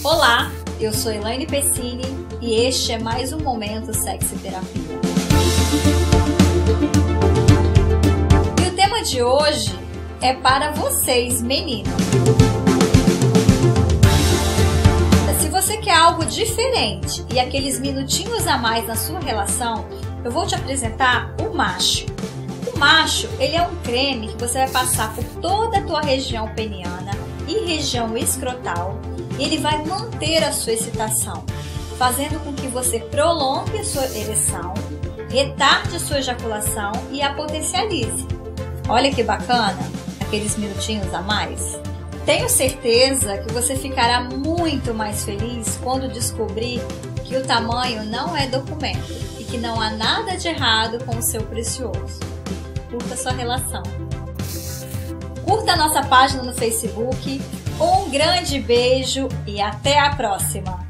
Olá, eu sou Elaine Pessini e este é mais um Momento Sexy Terapia. E o tema de hoje é para vocês, meninos. Se você quer algo diferente e aqueles minutinhos a mais na sua relação, eu vou te apresentar o macho. O macho, ele é um creme que você vai passar por toda a tua região peniana e região escrotal. E ele vai manter a sua excitação, fazendo com que você prolongue a sua ereção, retarde a sua ejaculação e a potencialize. Olha que bacana, aqueles minutinhos a mais. Tenho certeza que você ficará muito mais feliz quando descobrir que o tamanho não é documento e que não há nada de errado com o seu precioso. Curta sua relação. Curta a nossa página no Facebook. Um grande beijo e até a próxima!